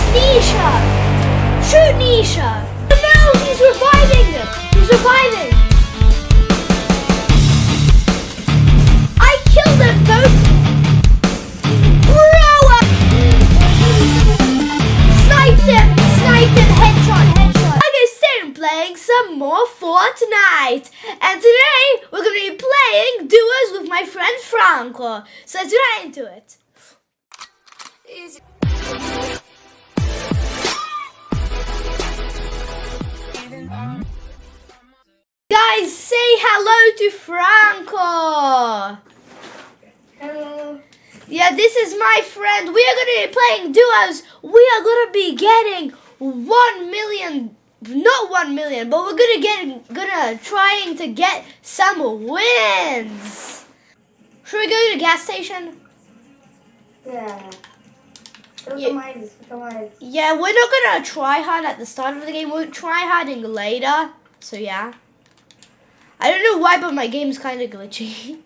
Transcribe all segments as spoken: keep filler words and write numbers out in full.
Nisha! Shoot Nisha! No, he's reviving! He's reviving! I killed them both! Bro! Sniped him! Sniped him! Headshot! Headshot! I'm gonna stay playing some more Fortnite! And today, we're gonna be playing duos with my friend Franco. So let's get right into it. Easy. Guys, say hello to Franco. Hello. Yeah, this is my friend. We are going to be playing duos. We are going to be getting one million, not one million, but we're going to get, gonna trying to get some wins. Should we go to the gas station? Yeah. Yeah. Yeah, we're not going to try hard at the start of the game. We'll try harding later. So yeah. I don't know why, but my game's kind of glitchy.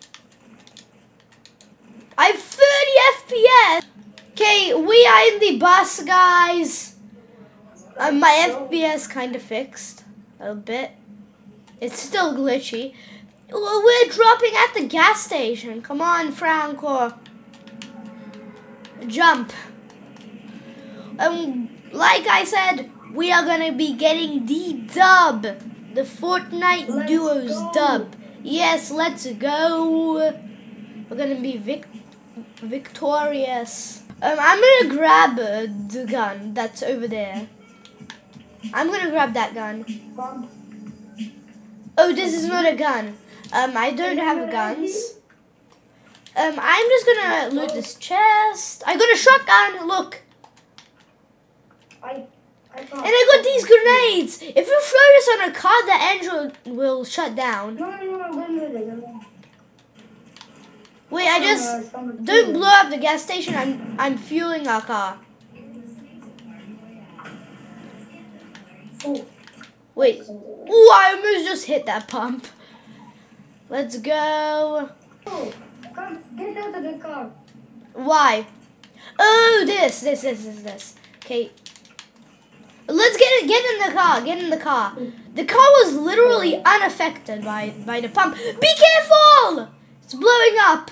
I have thirty F P S. Okay, we are in the bus, guys. Um, my F P S kind of fixed a little bit. It's still glitchy. Well, we're dropping at the gas station. Come on, Franco. Jump. Um, like I said, we are gonna be getting the dub, the Fortnite let's duos go. dub. Yes, let's go. We're gonna be vic victorious. Um, I'm gonna grab uh, the gun that's over there. I'm gonna grab that gun. Oh, this is not a gun. Um, I don't have guns. Um, I'm just gonna loot this chest. I got a shotgun. Look. I, I And I got these grenades! If you throw this on a car, the engine will shut down. No, no, no, no, no, no, no. Wait, I just... Don't blow up the gas station. I'm I'm fueling our car. Oh. Wait. Ooh, I almost just hit that pump. Let's go. Oh, come, get out of the car. Why? Oh, this, this, this, this, this. Okay. Let's get it. Get in the car. Get in the car. The car was literally unaffected by by the pump. Be careful! It's blowing up.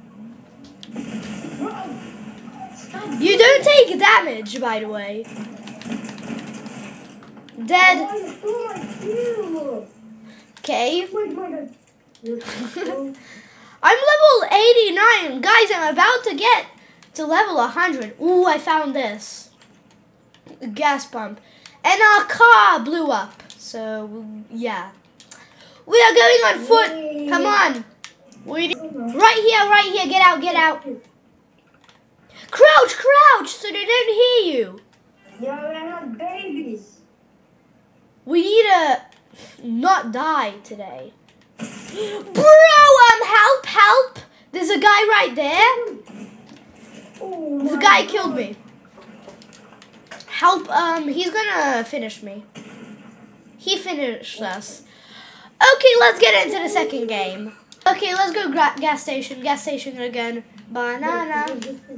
You don't take damage, by the way. Dead. Okay. I'm level eighty-nine, guys. I'm about to get to level one hundred. Ooh, I found this. Gas pump, and our car blew up. So yeah, we are going on foot. Come on, we right here, right here. Get out, get out. Crouch, crouch, so they don't hear you. Yeah, we're not babies. We need to not die today, bro. Um, help, help! There's a guy right there. Oh, The guy killed me. Help, um, he's gonna finish me. He finished us. Okay, let's get into the second game. Okay, let's go gra gas station, gas station again. Banana.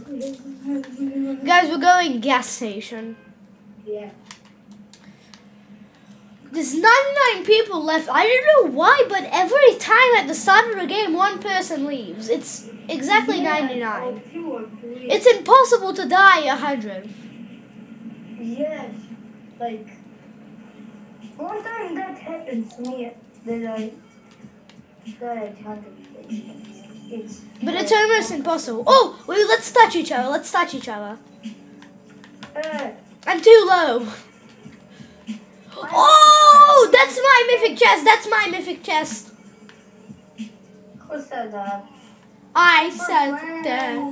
Guys, we're going gas station. Yeah. There's ninety-nine people left. I don't know why, but every time at the start of the game, one person leaves. It's exactly Yeah, ninety-nine. or two or three. It's impossible to die one hundred. Yes, like one time that happened to me, that I that I can't explain. It's But it's almost impossible. Oh, wait, let's touch each other. Let's touch each other. Uh, I'm too low. Oh, that's my mythic chest. That's my mythic chest. who said that? I said that.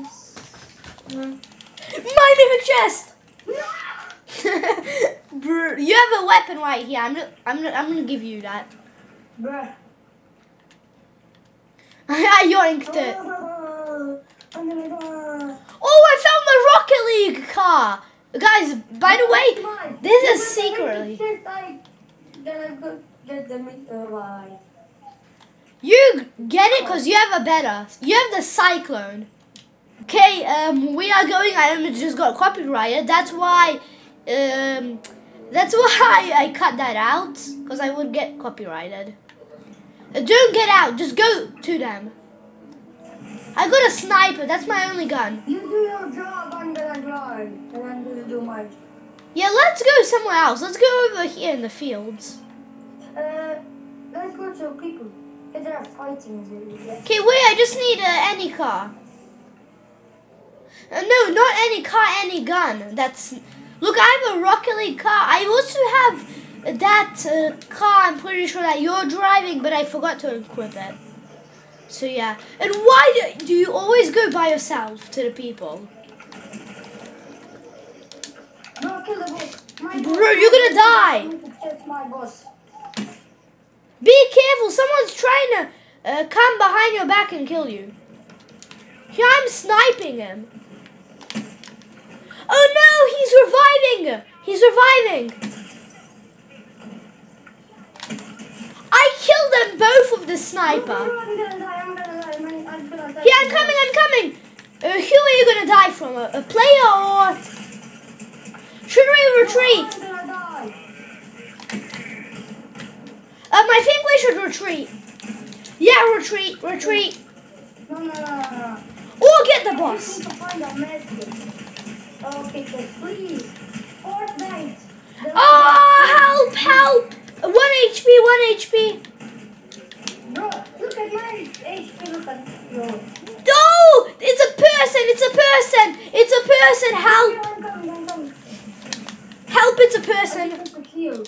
My mythic chest. Bro, you have a weapon right here. I'm gonna, I'm gonna, I'm gonna give you that. Bruh. I yoinked it. Oh, I'm gonna die. Oh, I found the Rocket League car. Guys, by the way, this is secretly. You get it because you have a better. You have the Cyclone. Okay, um, we are going. I almost just got copyrighted. That's why, um, that's why I cut that out because I would get copyrighted. Uh, don't get out. Just go to them. I got a sniper. That's my only gun. You do your job, I'm gonna drive. And I'm gonna do my job. Yeah, let's go somewhere else. Let's go over here in the fields. Uh, let's go to people. If they're fighting. Okay, wait. I just need uh, any car. Uh, no, not any car, any gun. That's look. I have a Rocket League car. I also have that uh, car. I'm pretty sure that you're driving, but I forgot to equip it. So yeah. And why do, do you always go by yourself to the people? Bro, kill the boss. My Bro, boss. you're gonna die. Check my boss. Be careful. Someone's trying to uh, come behind your back and kill you. Here, I'm sniping him. Oh no, he's reviving! He's reviving! I killed them both with the sniper. I'm gonna die, I'm gonna die, I'm, I'm gonna die. Yeah, I'm coming, I'm coming! Uh, who are you gonna die from? A, a player or... Should we retreat? I'm gonna die. Um, I think we should retreat. Yeah, retreat, retreat. No, no, no, no, no. Or get the I boss. just need to find a medkit. Okay, so please. Fortnite. The- Oh, help, help! One H P, one H P. Bro, look at my H P, look at yours. No! It's a person! It's a person! It's a person! Help! I'm coming, I'm coming. Help! It's a I person! just want to heal.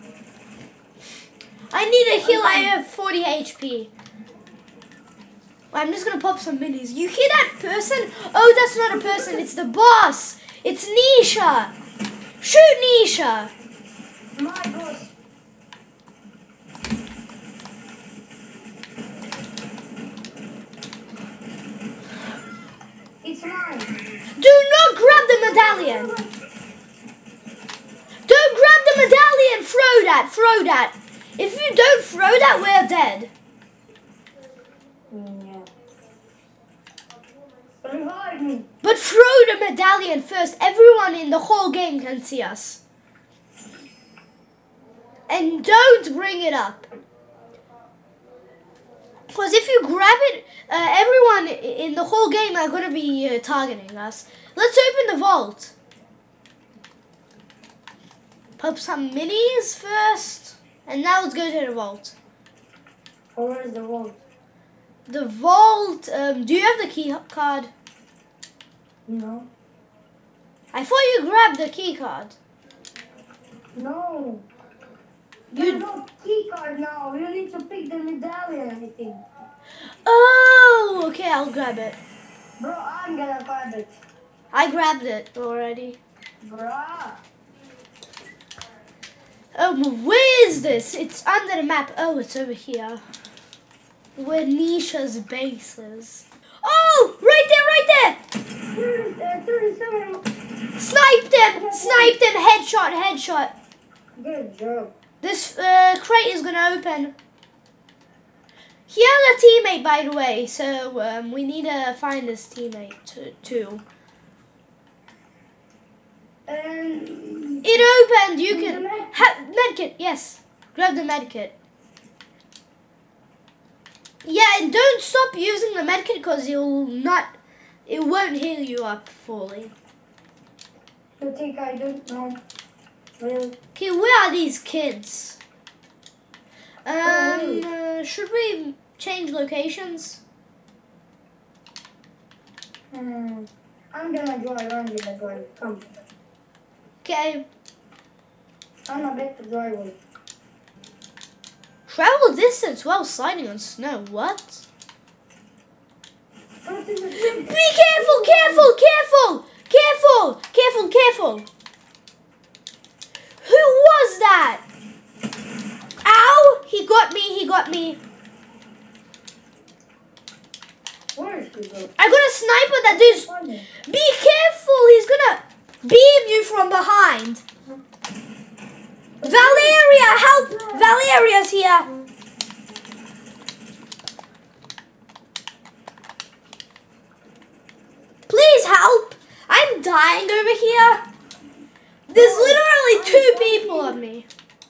I need a heal. I have forty H P. I'm just gonna pop some minis. You hear that person? Oh, that's not a person. It's the boss. It's Nisha. Shoot Nisha. My boss. It's mine. Do not grab the medallion. Don't grab the medallion. Throw that. Throw that. If you don't throw that, we're dead. Mm, yeah. Revive me. But throw the medallion first. Everyone in the whole game can see us. And don't bring it up. Because if you grab it, uh, everyone in the whole game are going to be uh, targeting us. Let's open the vault. Pop some minis first. And now let's go to the vault. Where is the vault? The vault, um, do you have the key card? No. I thought you grabbed the key card. No. You- There's no key card now. You need to pick the medallion, I think. Oh, okay, I'll grab it. Bro, I'm gonna grab it. I grabbed it already. Bruh. Um, where is this? It's under the map. Oh, it's over here. Where Nisha's base is. Oh, right there, right there! Uh, thirty-seven. Sniped him! Sniped him! Headshot, headshot. Good job. This uh, crate is gonna open. He had a teammate, by the way, so um, we need to find this teammate t- too. And It opened. You The can med- ha- medkit. Yes, grab the medkit. Yeah, and don't stop using the medkit because you'll not. It won't heal you up fully. you think I don't know? Really? Okay, where are these kids? Um, Oh, uh, should we change locations? Hmm. I'm gonna drive. I'm gonna drive. Come. Okay, I'm a better driver. travel distance while sliding on snow. What? What is it? Be careful! Careful! Careful! Careful! Careful! Careful! Who was that? Ow! He got me. He got me. Where is he go? I got a sniper that does. Funny. Be careful! He's gonna beam you from behind. Valeria, help! Valeria's here. help? I'm dying over here. There's literally two people on me.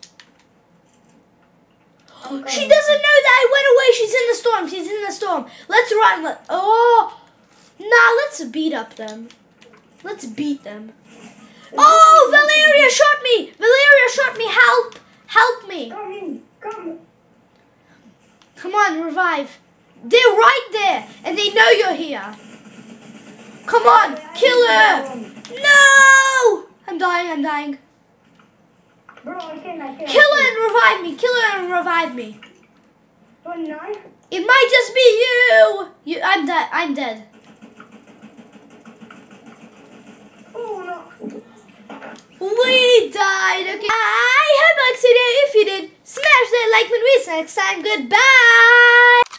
She doesn't know that I went away. She's in the storm. She's in the storm. Let's run. Let, oh. Nah, let's beat up them. Let's beat them. Oh, Valeria shot me. Valeria shot me. Help. Help me. Come in. Come. Come on, revive. They're right there. And they know you're here. Come on. Kill her. No. I'm dying. I'm dying. Bro, I can't, I can't. Kill her and revive me. Kill her and revive me. twenty-nine? It might just be you. You. I'm dead. I'm dead. Oh, no. We died. Okay. I hope you liked it. If you did, smash that like button. We see you next time. Goodbye.